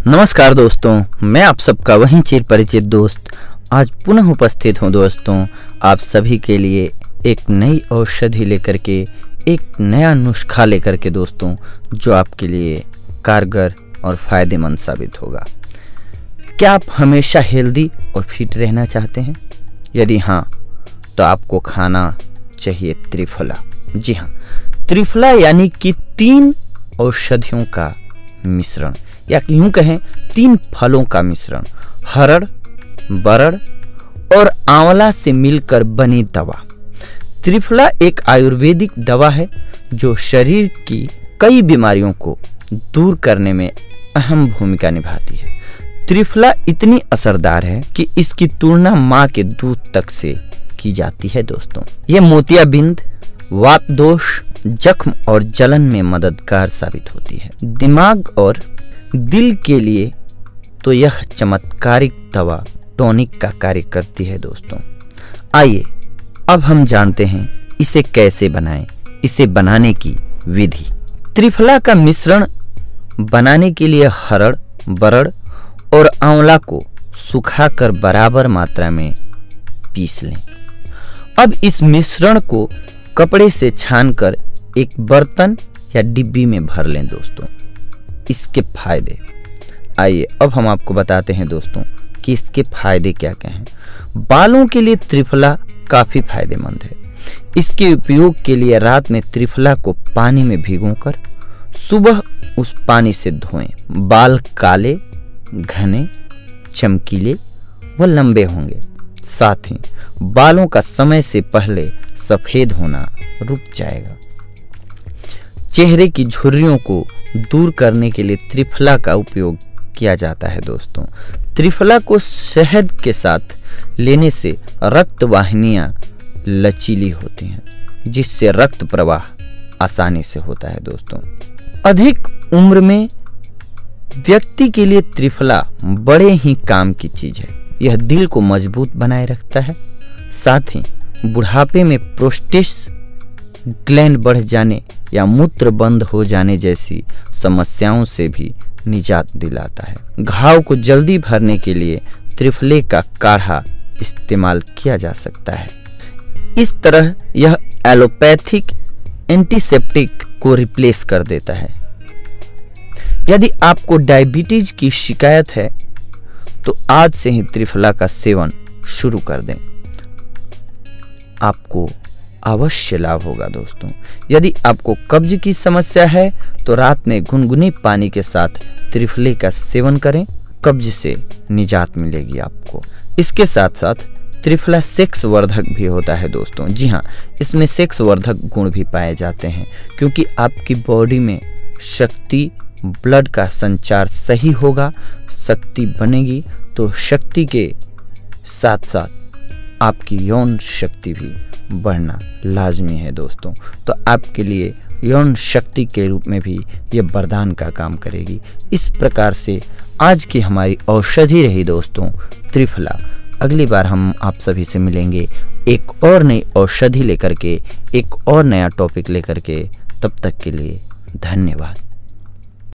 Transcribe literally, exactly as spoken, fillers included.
नमस्कार दोस्तों, मैं आप सबका वही चिर परिचित दोस्त आज पुनः उपस्थित हूं दोस्तों आप सभी के लिए एक नई औषधि लेकर के, एक नया नुस्खा लेकर के दोस्तों, जो आपके लिए कारगर और फायदेमंद साबित होगा। क्या आप हमेशा हेल्दी और फिट रहना चाहते हैं? यदि हाँ, तो आपको खाना चाहिए त्रिफला। जी हाँ, त्रिफला यानी कि तीन औषधियों का मिश्रण, या यूं कहें तीन फलों का मिश्रण, हरड़, बरड़ और आंवला से मिलकर बनी दवा। त्रिफला एक आयुर्वेदिक दवा है जो शरीर की कई बीमारियों को दूर करने में अहम भूमिका निभाती है। त्रिफला इतनी असरदार है कि इसकी तुलना मां के दूध तक से की जाती है दोस्तों। यह मोतियाबिंद, वात दोष, जख्म और जलन में मददगार साबित होती है। दिमाग और दिल के लिए तो यह चमत्कारिक दवा टॉनिक का कार्य करती है दोस्तों। आइए अब हम जानते हैं इसे कैसे बनाएं, इसे बनाने की विधि। त्रिफला का मिश्रण बनाने के लिए हरड़, बरड़ और आंवला को सुखाकर बराबर मात्रा में पीस लें। अब इस मिश्रण को कपड़े से छानकर एक बर्तन या डिब्बी में भर लें दोस्तों। इसके फायदे आइए अब हम आपको बताते हैं दोस्तों कि इसके फायदे क्या क्या हैं। बालों के लिए त्रिफला काफ़ी फायदेमंद है। इसके उपयोग के लिए रात में त्रिफला को पानी में भिगोकर सुबह उस पानी से धोएं। बाल काले, घने, चमकीले व लंबे होंगे। साथ ही बालों का समय से पहले सफ़ेद होना रुक जाएगा। चेहरे की झुर्रियों को दूर करने के लिए त्रिफला का उपयोग किया जाता है दोस्तों। त्रिफला को शहद के साथ लेने से रक्त वाहिनियां लचीली होती हैं, जिससे रक्त प्रवाह आसानी से होता है दोस्तों। अधिक उम्र में व्यक्ति के लिए त्रिफला बड़े ही काम की चीज है। यह दिल को मजबूत बनाए रखता है। साथ ही बुढ़ापे में प्रोस्टेट ग्लैंड बढ़ जाने या मूत्र बंद हो जाने जैसी समस्याओं से भी निजात दिलाता है। घाव को जल्दी भरने के लिए त्रिफले का काढ़ा इस्तेमाल किया जा सकता है। इस तरह यह एलोपैथिक एंटीसेप्टिक को रिप्लेस कर देता है। यदि आपको डायबिटीज की शिकायत है तो आज से ही त्रिफला का सेवन शुरू कर दें, आपको अवश्य लाभ होगा दोस्तों। यदि आपको कब्ज की समस्या है तो रात में गुनगुने पानी के साथ त्रिफले का सेवन करें, कब्ज से निजात मिलेगी आपको। इसके साथ साथ त्रिफला सेक्स वर्धक भी होता है दोस्तों। जी हाँ, इसमें सेक्स वर्धक गुण भी पाए जाते हैं, क्योंकि आपकी बॉडी में शक्ति, ब्लड का संचार सही होगा, शक्ति बनेगी तो शक्ति के साथ साथ आपकी यौन शक्ति भी बढ़ना लाजमी है दोस्तों। तो आपके लिए यौन शक्ति के रूप में भी ये वरदान का काम करेगी। इस प्रकार से आज की हमारी औषधि रही दोस्तों त्रिफला। अगली बार हम आप सभी से मिलेंगे एक और नई औषधि लेकर के, एक और नया टॉपिक लेकर के। तब तक के लिए धन्यवाद।